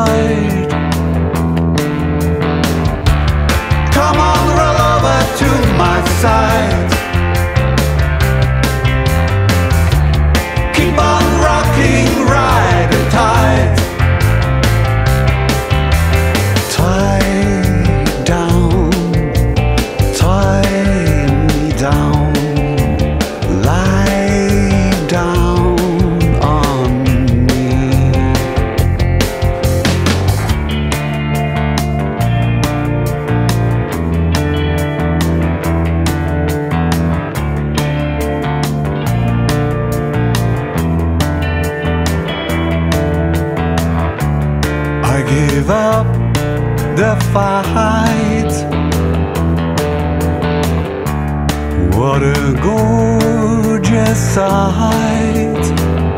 side. Come on, roll over to my side. Keep on rocking, riding tight. Tie down, tie me down, lie down on me. I give up the fight. What a gorgeous sight.